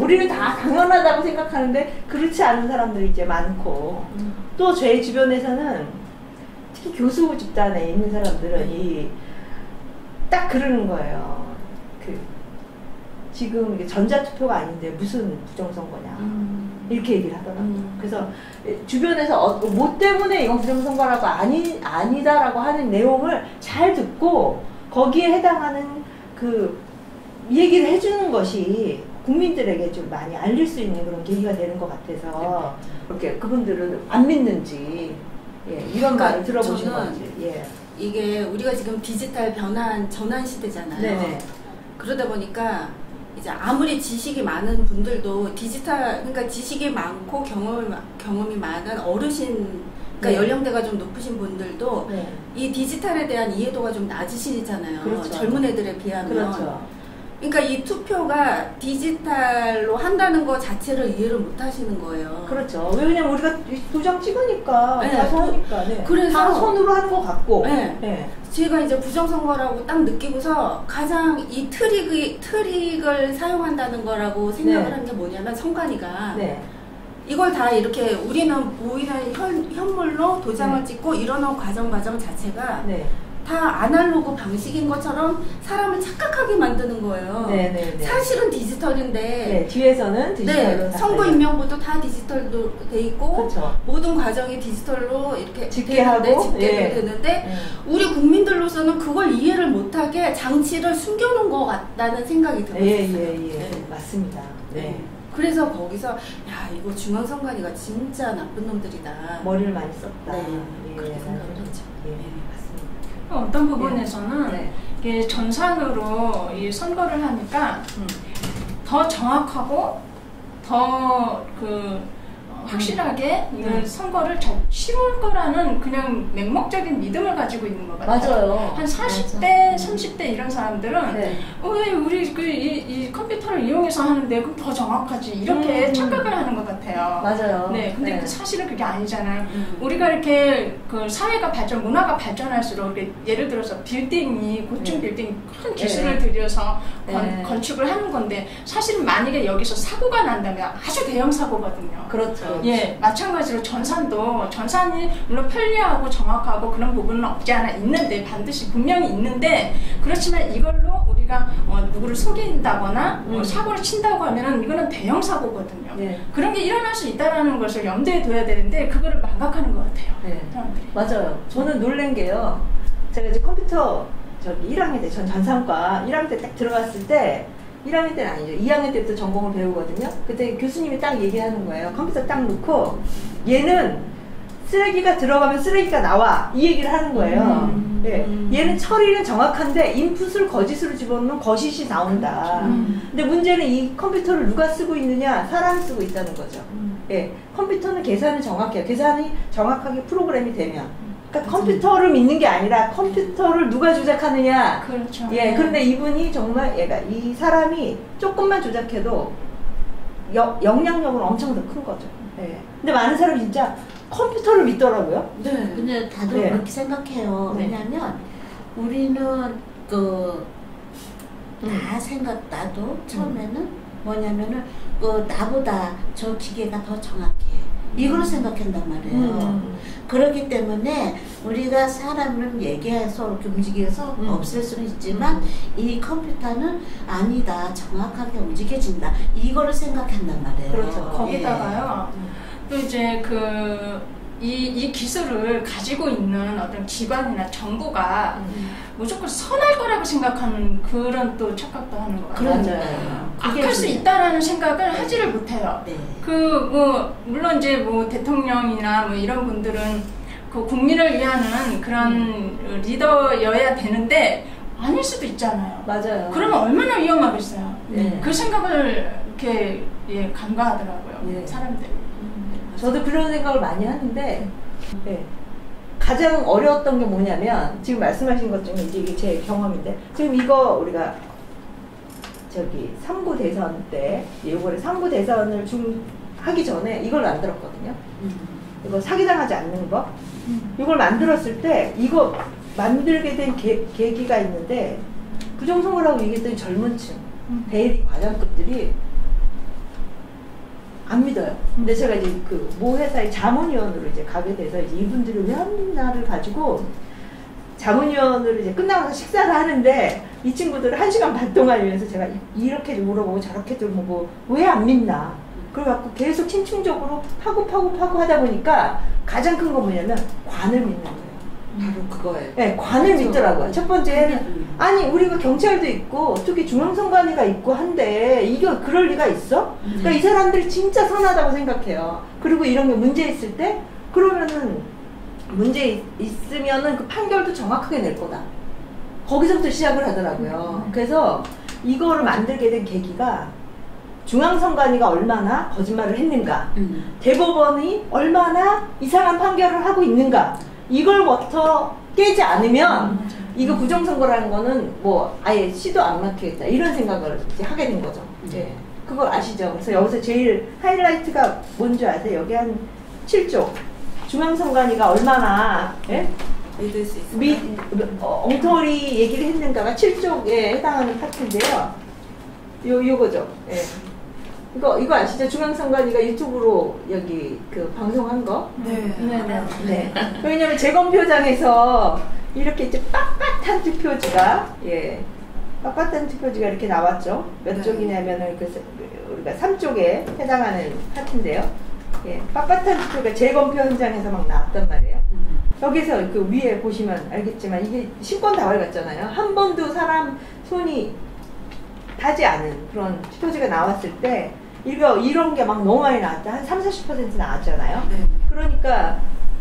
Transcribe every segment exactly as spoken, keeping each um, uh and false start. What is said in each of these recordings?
우리는 다 당연하다고 생각하는데 그렇지 않은 사람들이 이제 많고 음. 또 제 주변에서는 특히 교수 집단에 있는 사람들은 이 딱 그러는 거예요. 그 지금 이게 전자투표가 아닌데 무슨 부정선거냐 음. 이렇게 얘기를 하더라고요. 음. 그래서 주변에서 어, 뭐 때문에 이건 부정선거라고 아니, 아니다라고 하는 내용을 잘 듣고 거기에 해당하는 그 얘기를 해주는 것이 국민들에게 좀 많이 알릴 수 있는 그런 계기가 되는 것 같아서 그렇게 그분들은 안 믿는지 예, 이런 그러니까 말을 들어보신 건지 예. 이게 우리가 지금 디지털 변환 전환 시대잖아요. 네네. 그러다 보니까 이제 아무리 지식이 많은 분들도 디지털 그러니까 지식이 많고 경험이 경험이 많은 어르신 그러니까 네. 연령대가 좀 높으신 분들도 네. 이 디지털에 대한 이해도가 좀 낮으시잖아요. 그렇죠. 젊은 애들에 비하면. 그렇죠. 그러니까 이 투표가 디지털로 한다는 거 자체를 이해를 못 하시는 거예요. 그렇죠. 왜냐면 우리가 도장 찍으니까, 네. 다 손이니까. 네. 그래서 다 손으로 하는 것 같고. 네. 네. 제가 이제 부정선거라고 딱 느끼고서 가장 이 트릭, 트릭을 사용한다는 거라고 생각을 네. 하는 게 뭐냐면 선관위가 네. 이걸 다 이렇게 우리는 보이는 현, 현물로 도장을 네. 찍고 이러는 과정 과정 자체가 네. 다 아날로그 방식인 것처럼 사람을 착각하게 만드는 거예요. 네네네. 사실은 디지털인데 네, 뒤에서는 디지털로 네, 선거 임명부도 다 디지털로 돼 있고 그쵸. 모든 과정이 디지털로 이렇게 집계 하고 집계도 예. 되는데 예. 우리 국민들로서는 그걸 이해를 못하게 장치를 숨겨놓은 것 같다는 생각이 들었어요. 예예예 예, 예. 네. 맞습니다. 네. 네. 그래서 거기서 야 이거 중앙선관위가 진짜 나쁜 놈들이다. 머리를 많이 썼다. 네. 예. 그렇게 생각을 했죠. 예. 맞습니다. 어떤 부분에서는 네. 이게 전산으로 이 선거를 하니까 음. 더 정확하고 더 그 확실하게 음. 이 선거를 잘 쉬울 거라는 그냥 맹목적인 믿음을 가지고 있는 것 같아요. 맞아요. 한 사십 대, 맞아. 삼십 대 이런 사람들은 네. 어, 왜 우리 그 이, 이 컴퓨터를 이용해서 하는데 그럼 더 정확하지 이렇게 음. 착각을 하는 것 같아요. 맞아요. 네, 근데 네. 그 사실은 그게 아니잖아요. 음. 우리가 이렇게 그 사회가 발전, 문화가 발전할수록 예를 들어서 빌딩이 고층 네. 빌딩 큰 기술을 네. 들여서 건, 네. 건축을 하는 건데 사실은 만약에 여기서 사고가 난다면 아주 대형 사고거든요. 그렇죠. 예, 마찬가지로 전산도 전산이 물론 편리하고 정확하고 그런 부분은 없지 않아 있는데 반드시 분명히 있는데 그렇지만 이걸로 우리가 어, 누구를 속인다거나 음. 어, 사고를 친다고 하면은 이거는 대형 사고거든요. 네. 그런 게 일어날 수 있다라는 것을 염두에 둬야 되는데 그거를 망각하는 것 같아요. 네. 사람들이. 맞아요. 저는 놀란 게요. 제가 이제 컴퓨터 저기 일 학년 때 전 전산과 일 학년 때 딱 들어갔을 때 일 학년 때는 아니죠. 이 학년 때부터 전공을 배우거든요. 그때 교수님이 딱 얘기하는 거예요. 컴퓨터 딱 놓고 얘는 쓰레기가 들어가면 쓰레기가 나와 이 얘기를 하는 거예요. 음, 네. 얘는 처리는 정확한데 인풋을 거짓으로 집어넣으면 거짓이 나온다. 음. 근데 문제는 이 컴퓨터를 누가 쓰고 있느냐? 사람이 쓰고 있다는 거죠. 음. 네. 컴퓨터는 계산이 정확해요. 계산이 정확하게 프로그램이 되면 그러니까 컴퓨터를 믿는 게 아니라 컴퓨터를 누가 조작하느냐. 그렇죠. 예, 그런데 이분이 정말 얘가 이 사람이 조금만 조작해도 여, 영향력은 엄청 더 큰 거죠. 예. 근데 많은 사람이 진짜 컴퓨터를 믿더라고요. 네. 근데 다들 네. 그렇게 생각해요. 네. 왜냐면 우리는 그 다 음. 생각 나도 처음에는 음. 뭐냐면은 그 나보다 저 기계가 더 정확해. 이걸 음. 생각한단 말이에요. 음. 그렇기 때문에 우리가 사람을 얘기해서 이렇게 움직여서 음. 없앨 수는 있지만 음. 이 컴퓨터는 아니다. 정확하게 움직여진다. 이거를 생각한단 말이에요. 그렇죠. 거기다가요. 예. 또 이제 그 이, 이 기술을 가지고 있는 어떤 기관이나 정부가 음. 무조건 선할 거라고 생각하는 그런 또 착각도 하는 것 같아요. 맞아요. 악할 수 있다라는 생각을 하지를 못해요. 네. 그 뭐 물론 이제 뭐 대통령이나 뭐 이런 분들은 그 국민을 위하는 그런 음. 리더여야 되는데 아닐 수도 있잖아요. 맞아요. 그러면 얼마나 위험하겠어요. 네. 그 생각을 이렇게 예, 간과하더라고요. 네. 사람들이. 저도 그런 생각을 많이 하는데 네. 가장 어려웠던 게 뭐냐면 지금 말씀하신 것 중에 이제 이게 제 경험인데 지금 이거 우리가 저기 삼 구 대선 때 이번에 삼 구 대선을 중 하기 전에 이걸 만들었거든요. 음. 이거 사기당하지 않는 거 음. 이걸 만들었을 때 이거 만들게 된 계, 계기가 있는데 부정선거라고 얘기했던 젊은 층 음. 대리 과장급들이 안 믿어요. 근데 제가 이제 그 모 회사의 자문위원으로 이제 가게 돼서 이제 이분들이 왜 안 믿나를 가지고 자문위원으로 이제 끝나고 식사를 하는데 이 친구들을 한 시간 반 동안 위해서 제가 이렇게도 물어보고 저렇게도 물어보고 왜 안 믿나. 그래갖고 계속 심층적으로 파고 파고 파고 하다 보니까 가장 큰 건 뭐냐면 관을 믿는 거예요. 바로 그거예요. 네, 관을 그렇죠. 믿더라고요. 첫 번째는 아니 우리가 경찰도 있고 특히 중앙선관위가 있고 한데 이게 그럴 리가 있어? 그러니까 이 사람들이 진짜 선하다고 생각해요. 그리고 이런 게 문제 있을 때 그러면은 문제 있으면은 그 판결도 정확하게 낼 거다. 거기서부터 시작을 하더라고요. 그래서 이거를 만들게 된 계기가 중앙선관위가 얼마나 거짓말을 했는가, 음. 대법원이 얼마나 이상한 판결을 하고 있는가, 이걸부터 깨지 않으면 음, 이거 부정선거라는 거는 뭐 아예 시도 안 막히겠다 이런 생각을 이제 하게 된 거죠. 음. 예. 그걸 아시죠? 그래서 여기서 제일 하이라이트가 뭔지 아세요? 여기 한 칠 조. 중앙선관위가 얼마나 예? 믿을 수 있어요. 미, 어, 엉터리 얘기를 했는가가 칠 조에 해당하는 파트인데요. 요, 요거죠. 예. 이거, 이거 아시죠? 중앙선관위가 유튜브로 여기 그 방송한 거? 네. 네네. 네. 왜냐면 재검표장에서 이렇게 이제 빳빳한 투표지가, 예. 빳빳한 투표지가 이렇게 나왔죠. 몇 네. 쪽이냐면은 그, 우리가 삼 쪽에 해당하는 파트인데요. 예. 빳빳한 투표가 재검표 현장에서 막 나왔단 말이에요. 여기서 그 위에 보시면 알겠지만 이게 신권 다발 같잖아요. 한 번도 사람 손이 닿지 않은 그런 투표지가 나왔을 때 이거 이런 게 막 너무 많이 나왔다. 한 삼, 사십 퍼센트 나왔잖아요. 네. 그러니까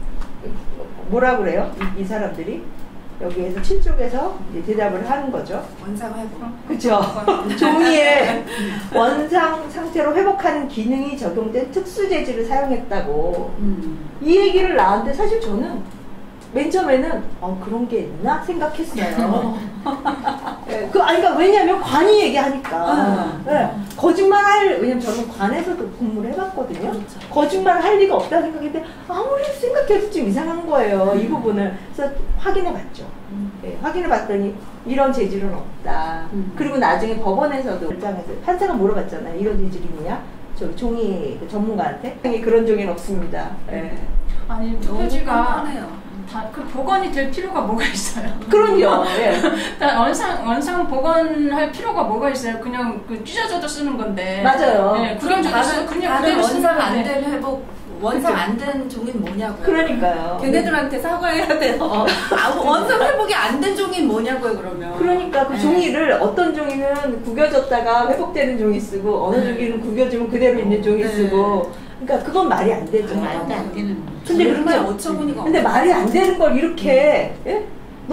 뭐라 그래요? 이, 이 사람들이 여기에서 칠 쪽에서 이제 대답을 하는 거죠. 원상 회복. 그렇죠. 종이에 원상 상태로 회복하는 기능이 적용된 특수 재질을 사용했다고 음. 이 얘기를 나왔는데 사실 저는 맨 처음에는 어 그런 게 있나 생각했어요. 네, 그 아니 그러니까 왜냐면 관이 얘기하니까 네, 거짓말할 왜냐면 저는 관에서도 근무를 해봤거든요. 그렇죠. 거짓말할 리가 없다 생각했는데 아무리 생각해도 좀 이상한 거예요. 이 부분을 그래서 확인해봤죠. 네, 확인해봤더니 이런 재질은 없다. 음. 그리고 나중에 법원에서도 입장에서 판사가 물어봤잖아요. 이런 재질이 있냐? 저 종이 그 전문가한테 그런 종이는 없습니다. 네. 아니 너무 투표지가 뻔뻔해요. 다 그 복원이 될 필요가 뭐가 있어요? 그럼요. 예. 다 원상 원상 복원할 필요가 뭐가 있어요? 그냥 그 찢어져도 쓰는 건데. 맞아요. 네, 그럼 다른 다른 그냥 다른 그대로 원상 쓰는 안 건데. 된 회복, 원상 그쵸. 안 된 종이는 뭐냐고요? 그러니까요. 걔네들한테 사과해야 돼요. 아, 원상 회복이 안 된 종이는 뭐냐고요, 그러면? 그러니까 그 네. 종이를 어떤 종이는 구겨졌다가 회복되는 종이 쓰고 어느 네. 종이는 구겨지면 그대로 있는 종이 네. 쓰고 그러니까 그건 말이 안 되죠. 말도 안 되는 거. 근데 정말 그렇게 어처구니가 근데 없어요. 말이 안 되는 걸 이렇게 예?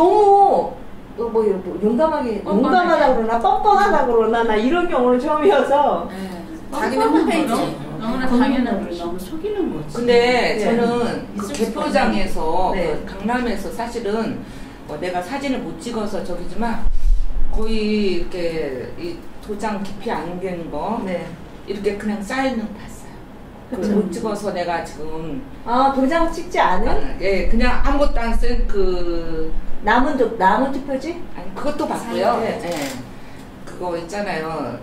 너무 뭐, 뭐, 뭐 용감하게 용감하다 그러나 뻔뻔하다 그러나 나 이런 경우는 처음이어서 네. 자기네 홈페이지. 너무- 너무나 걷는 당연한 거를 거지. 너무 속이는 거지. 근데 네. 저는 그 있을 수가 개표장에서 네. 그 강남에서 사실은 뭐 내가 사진을 못 찍어서 저기지만 거의 이렇게 이 도장 깊이 안 된 거 네. 이렇게 그냥 쌓이는 거 봤어요. 그걸 그쵸. 못 찍어서 내가 지금 아 도장 찍지 않은 예 그냥 아무것도 안 쓴 그 남은 도, 남은 투표지? 아니 그것도 봤고요. 네. 예. 그거 있잖아요.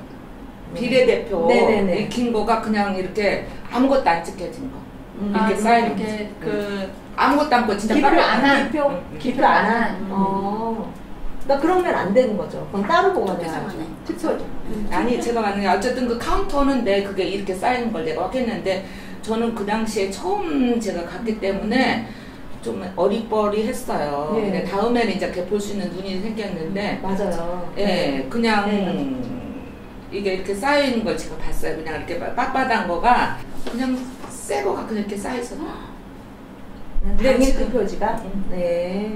비례대표 네네네. 익힌 거가 그냥 이렇게 아무것도 안 찍혀진 거. 음. 이렇게 아, 쌓이는 이렇게 그 아무것도 안 고 진짜 기표 빨리 안 한. 기표 응, 응. 기표 안 한. 음. 어. 그러니까 그러면 안 되는 거죠. 그럼 따로 보관해야죠. 투표장만에. 투표죠. 아니 제가 봤는데 어쨌든 그 카운터는 내 그게 이렇게 쌓이는 걸 내가 확인했는데 저는 그 당시에 처음 제가 갔기 때문에 좀 어리버리했어요. 예. 근데 다음에는 이제 이렇게 볼 수 있는 눈이 생겼는데 맞아요. 예 그냥 네. 이게 이렇게 쌓이는 걸 제가 봤어요. 그냥 이렇게 빳빳한 거가 그냥 새 거가 그냥 이렇게 쌓여 있어. 당일 네, 지금- 투표지가? 음. 네.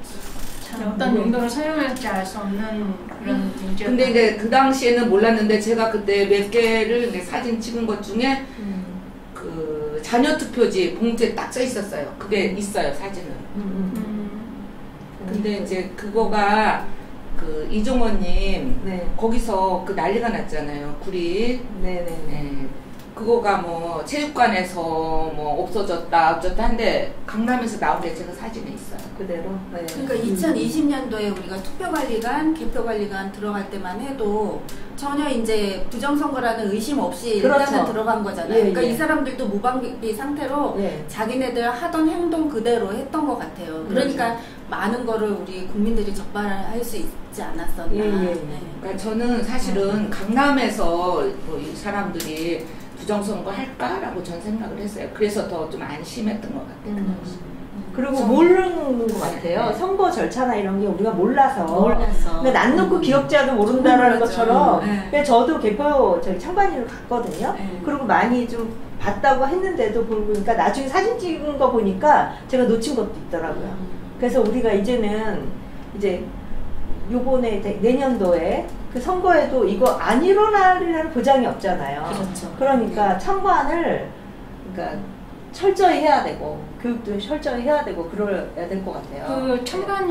어떤 용도로 사용할지 알 수 없는 그런 문제. 근데 이제 그 당시에는 몰랐는데 제가 그때 몇 개를 이제 사진 찍은 것 중에 음. 그 자녀 투표지 봉투에 딱 써 있었어요. 그게 있어요 사진은. 음, 음. 음. 근데 이제 그거가 그 이종원님 네. 거기서 그 난리가 났잖아요. 구리. 네네네. 네. 그거가 뭐 체육관에서 뭐 없어졌다 어쩌다 한데 강남에서 나온 게 제가 사진에 있어요. 그대로. 네. 그러니까 이천이십 년도에 우리가 투표관리관, 개표관리관 들어갈 때만 해도 전혀 이제 부정선거라는 의심 없이 그렇죠. 일단은 들어간 거잖아요. 예, 그러니까 예. 이 사람들도 무방비 상태로 네. 자기네들 하던 행동 그대로 했던 것 같아요. 그러니까 그렇죠. 많은 거를 우리 국민들이 적발할 수 있지 않았었나. 예, 예, 예. 네. 그러니까 저는 사실은 강남에서 뭐 이 사람들이 부정선거 할까라고 전 생각을 했어요. 그래서 더 좀 안심했던 것 같아요. 음. 그리고 모르는 것 같아요. 네. 선거 절차나 이런 게 우리가 몰라서. 몰라서. 근데 난 놓고 기억자도 모른다라는 몰랐죠. 것처럼. 네. 근데 저도 개표 저희 창반이를 갔거든요. 네. 그리고 많이 좀 봤다고 했는데도 보니까 나중에 사진 찍은 거 보니까 제가 놓친 것도 있더라고요. 그래서 우리가 이제는 이제 요번에 내년도에 그 선거에도 이거 안 일어나리라는 보장이 없잖아요. 그렇죠. 그러니까 참관을 그러니까 철저히 해야 되고 교육도 철저히 해야 되고 그래야 될 것 같아요. 그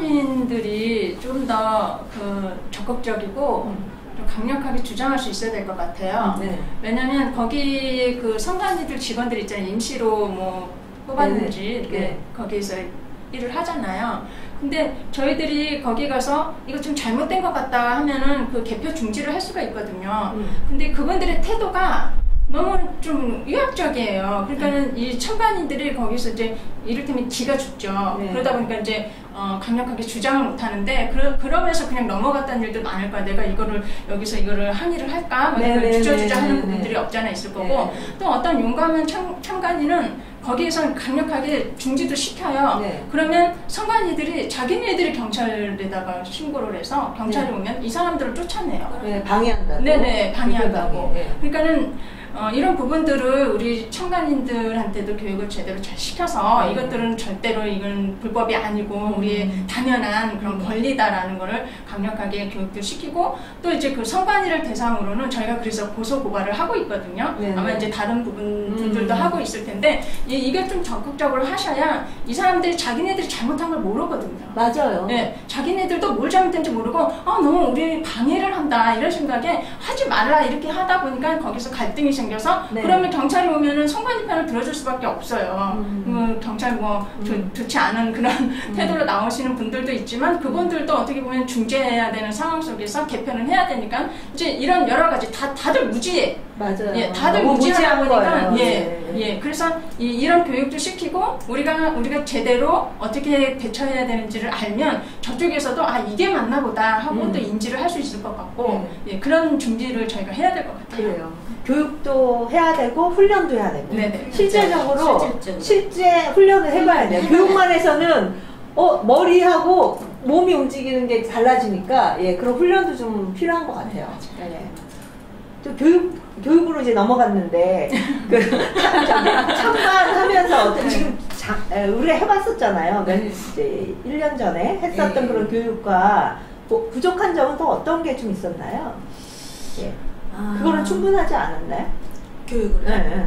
참관인들이 좀 더 그 적극적이고 음. 좀 강력하게 주장할 수 있어야 될 것 같아요. 네. 왜냐면 거기 그 선관위들 직원들 있잖아요. 임시로 뭐 뽑았는지 네. 이렇게 네. 거기서 일을 하잖아요. 근데 저희들이 거기 가서 이거 좀 잘못된 것 같다 하면은 그 개표 중지를 할 수가 있거든요. 음. 근데 그분들의 태도가 너무 좀 위압적이에요. 그러니까는 이 참관인들이 거기서 이제 이를테면 기가 죽죠. 네. 그러다 보니까 이제 어, 강력하게 주장을 못 하는데 그러, 그러면서 그냥 넘어갔다는 일도 많을 거야. 내가 이거를 여기서 이거를 항의를 할까? 네, 네, 주저주저 네, 하는 네, 부분들이 네. 없지 않아 있을 거고 네. 또 어떤 용감한 참, 참관인은 거기에서 강력하게 중지도 시켜요. 네. 그러면 선관위들이 자기네들이 경찰에다가 신고를 해서 경찰이 네. 오면 이 사람들을 쫓아내요. 네, 방해한다고. 네네, 방해한다고. 네. 그러니까는 어, 이런 부분들을 우리 참관인들한테도 교육을 제대로 잘 시켜서 네. 이것들은 절대로 이건 불법이 아니고 우리의 당연한 그런 권리다라는 거를 강력하게 교육도 시키고 또 이제 그 선관위를 대상으로는 저희가 그래서 고소 고발을 하고 있거든요. 네. 아마 이제 다른 부분 분들도 음. 하고 있을 텐데 이, 이게 좀 적극적으로 하셔야 이 사람들이 자기네들이 잘못한 걸 모르거든요. 맞아요. 네, 자기네들도 뭘 잘못했는지 모르고 아 너무 우리 방해를 한다 이런 생각에 하지 말라 이렇게 하다 보니까 거기서 갈등이 생겨서 네. 그러면 경찰이 오면은 선관위 편을 들어줄 수밖에 없어요. 음. 음, 경찰 뭐 좋- 음. 좋지 않은 그런 태도로 나오시는 분들도 있지만 그분들도 어떻게 보면 중재해야 되는 상황 속에서 개편을 해야 되니까 이제 이런 여러 가지 다 다들 무지해. 맞아요. 예, 다들 너무 무지하다 무지한 보니까 거예요. 예, 네. 예. 그래서 이, 이런 교육도 시키고 우리가 우리가 제대로 어떻게 대처해야 되는지를 알면 저쪽에서도 아 이게 맞나 보다 하고 음. 또 인지를 할 수 있을 것 같고 네. 예, 그런 준비를 저희가 해야 될 것 같아요. 그래요. 교육도 해야 되고 훈련도 해야 되고 네네. 실제적으로 실질적으로. 실제 훈련을 해봐야 돼요. 교육만 해서는 어 머리하고 몸이 움직이는 게 달라지니까 예 그런 훈련도 좀 필요한 것 같아요. 예. 또 교육 교육으로 이제 넘어갔는데 그 저기 참관하면서 지금 자, 에, 우리가 해봤었잖아요. 몇, 이제 일 년 전에 했었던 네. 그런 교육과 뭐 부족한 점은 또 어떤 게 좀 있었나요? 예. 아, 그거는 충분하지 않았나요? 교육을 네. 네.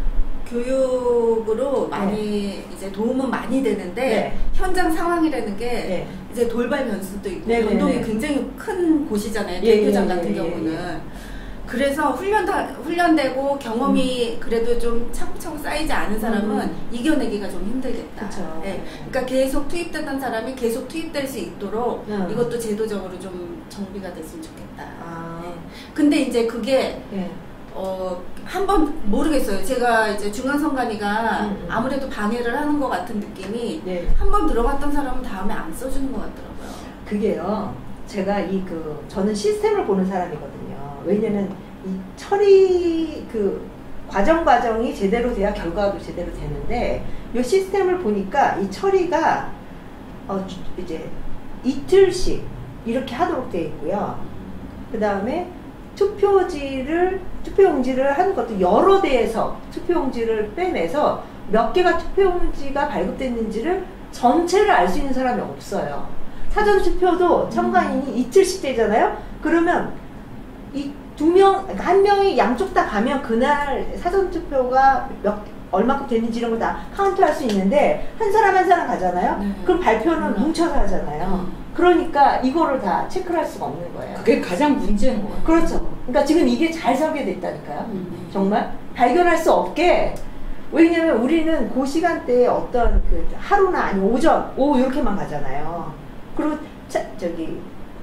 교육으로 많이 이제 도움은 많이 되는데 네. 현장 상황이라는 게 네. 이제 돌발 변수도 있고 네, 네, 운동이 네. 굉장히 큰 곳이잖아요. 예, 대표장 예, 같은 예, 경우는. 예, 그래서 훈련 다, 훈련되고 경험이 그래도 좀 차곡차곡 쌓이지 않은 사람은 음. 이겨내기가 좀 힘들겠다. 그쵸. 예. 그러니까 계속 투입되던 사람이 계속 투입될 수 있도록 음. 이것도 제도적으로 좀 정비가 됐으면 좋겠다. 아. 예. 근데 이제 그게 예. 어, 한 번 모르겠어요. 제가 이제 중앙선관위가 음, 음. 아무래도 방해를 하는 것 같은 느낌이 네. 한 번 들어갔던 사람은 다음에 안 써주는 것 같더라고요. 그게요. 제가 이 그 저는 시스템을 보는 사람이거든요. 왜냐면 이 처리 그 과정 과정이 제대로 돼야 결과도 제대로 되는데 이 시스템을 보니까 이 처리가 어 주- 이제 이틀씩 이렇게 하도록 되어 있고요. 그 다음에 투표지를 투표용지를 하는 것도 여러 대에서 투표용지를 빼내서 몇 개가 투표용지가 발급됐는지를 전체를 알 수 있는 사람이 없어요. 사전 투표도 참관인이 이틀씩 되잖아요. 그러면 이 두 명, 그러니까 한 명이 양쪽 다 가면 그날 사전 투표가 몇 얼마큼 됐는지 이런 거 다 카운트할 수 있는데 한 사람 한 사람 가잖아요. 네. 그럼 발표는 뭉쳐서 하잖아요. 음. 그러니까 이거를 다 체크를 할 수가 없는 거예요. 그게 가장 문제인 것 같아요. 그렇죠. 그러니까 지금 이게 잘 설계돼 있다니까요. 음. 정말 발견할 수 없게. 왜냐면 우리는 그 시간대에 어떤 그 하루나 아니면 오전, 오후 이렇게만 가잖아요. 그리고 차, 저기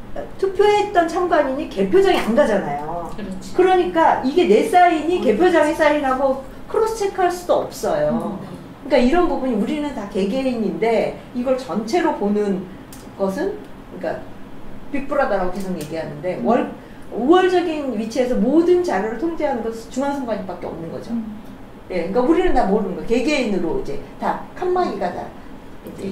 투표했던 참관인이 개표장에 안 가잖아요. 그렇지. 그러니까 이게 내 사인이 개표장에 사인하고 크로스 체크할 수도 없어요. 그러니까 이런 부분이 우리는 다 개개인인데 이걸 전체로 보는 것은 그러니까 빅브라더라고 계속 얘기하는데 음. 월, 우월적인 위치에서 모든 자료를 통제하는 것은 중앙선관위밖에 없는 거죠. 음. 예, 그러니까 우리는 다 모르는 거. 개개인으로 이제 다 칸막이가 다 이제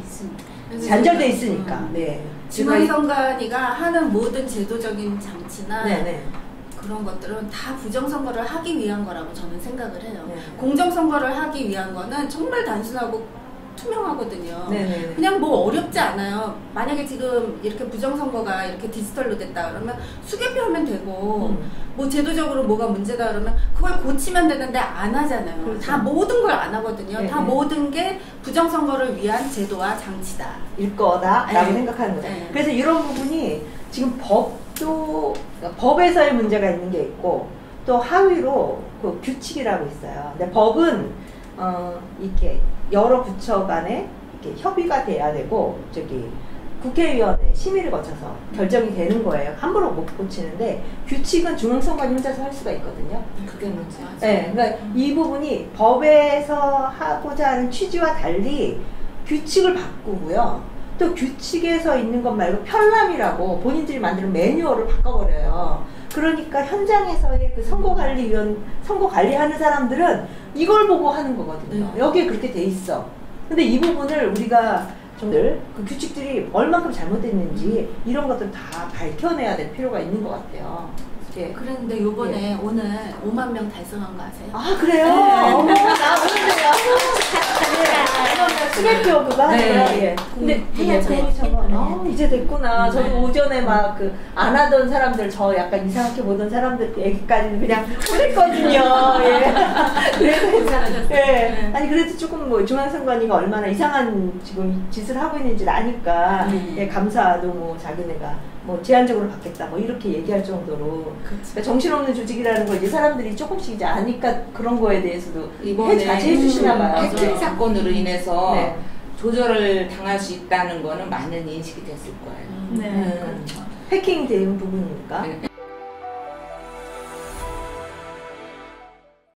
잔절돼 있으니까. 음. 네. 중앙선관위가 하는 모든 제도적인 장치나 네네. 그런 것들은 다 부정선거를 하기 위한 거라고 저는 생각을 해요. 네. 공정선거를 하기 위한 거는 정말 단순하고 투명하거든요. 네네. 그냥 뭐 어렵지 않아요. 만약에 지금 이렇게 부정선거가 이렇게 디지털로 됐다 그러면 수개표하면 되고 음. 뭐 제도적으로 뭐가 문제다 그러면 그걸 고치면 되는데 안 하잖아요. 그렇죠. 다 모든 걸 안 하거든요. 네, 다 네. 모든 게 부정선거를 위한 제도와 장치다. 일 거다라고 네. 생각하는 거죠. 네. 그래서 이런 부분이 지금 법도 그러니까 법에서의 문제가 있는 게 있고 또 하위로 그 규칙이라고 있어요. 근데 법은 어 이렇게 여러 부처 간에 이렇게 협의가 돼야 되고 저기 국회의원의 심의를 거쳐서 결정이 되는 거예요. 함부로 못 고치는데 규칙은 중앙선관위 혼자서 할 수가 있거든요. 그게 문제야. 네, 그러니까 이 부분이 법에서 하고자 하는 취지와 달리 규칙을 바꾸고요. 또 규칙에서 있는 것 말고 편람이라고 본인들이 만드는 매뉴얼을 바꿔버려요. 그러니까 현장에서의 그 선거관리위원, 선거관리하는 사람들은 이걸 보고 하는 거거든요. 네. 여기에 그렇게 돼 있어. 근데 이 부분을 우리가 좀그 규칙들이 얼만큼 잘못됐는지 이런 것들 다 밝혀내야 될 필요가 있는 것 같아요. 예. 그랬는데 요번에 오늘 오만 명 달성한 거 아세요? 아 그래요? 네. 어머 나 오늘요. 수개표 그거 하는 네. 거야. 예. 근데 해야 돼. 보니처럼 아, 네. 이제 됐구나. 저도 네. 오전에 막 그 안 하던 사람들 저 약간 이상하게 보던 사람들 얘기까지는 그냥 그랬거든요. 예. 그래서 예. 아니 그래도 조금 뭐 중앙선관위가 얼마나 이상한 지금 짓을 하고 있는지 아니까 네. 예, 감사도 뭐 자기네가 뭐 제한적으로 받겠다 뭐 이렇게 얘기할 정도로 그러니까 정신없는 조직이라는 걸 이제 사람들이 조금씩 이제 아니까 그런 거에 대해서도 이번에 자제해 주시나 봐요. 해킹 사건으로 인해서 네. 조절을 당할 수 있다는 거는 많은 인식이 됐을 거예요. 네, 음. 그렇죠. 해킹 된 부분이니까. 네,